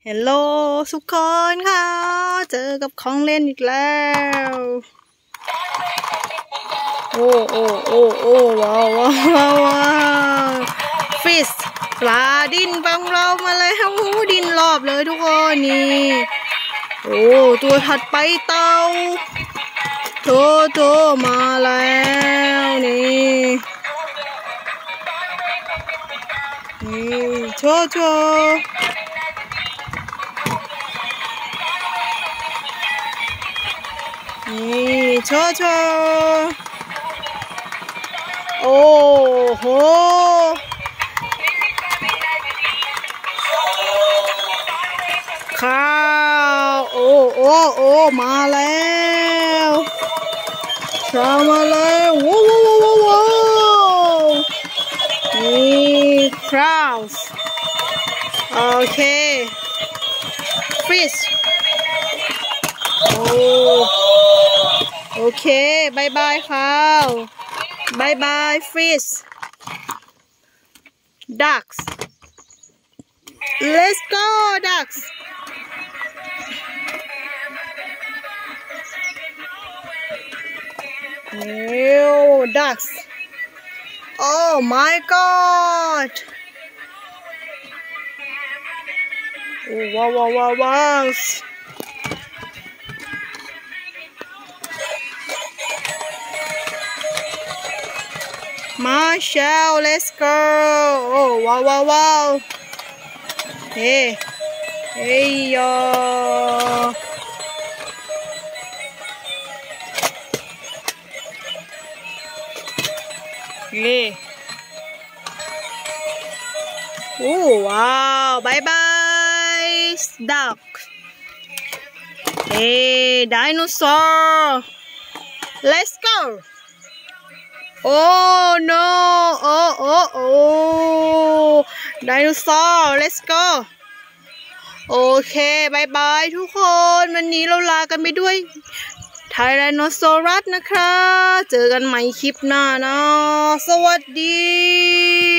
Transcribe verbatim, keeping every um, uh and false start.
เฮลโลทุกคนค่ะเจอกับของเล่นอีกแล้วโอ้โอ้โอ้โอ้ว้าวว้าวว้าวฟิชปลาดินบังเรามาแล้วดินรอบเลยทุกคนนี่โอ้ตัวถัดไปเต่าโตโตมาแล้วนี่นี่โชโชนี่โชโชโอ้โหข้าวโอ้โอ้โอ้มาแล้วข้าวมาแล้วว้าวว้าวว้าวนี่คราวโอเคฟิชโอ้โอเคบายบายค่ะบายบายฟิช ducks let's go ducks new ducks oh my god oh, wow wow wow wow Marshall, let's go. Oh, wow, wow, wow. Hey, hey, yo. Hey. Oh, wow. Bye, bye, duck. Hey, dinosaur. Let's go. Oh no! Oh oh oh! Dinosaur, let's go. โอเคบายบายทุกคนวันนี้เราลากันไปด้วยไทแรนโนซอรัสนะคะเจอกันใหม่คลิปหน้านะสวัสดี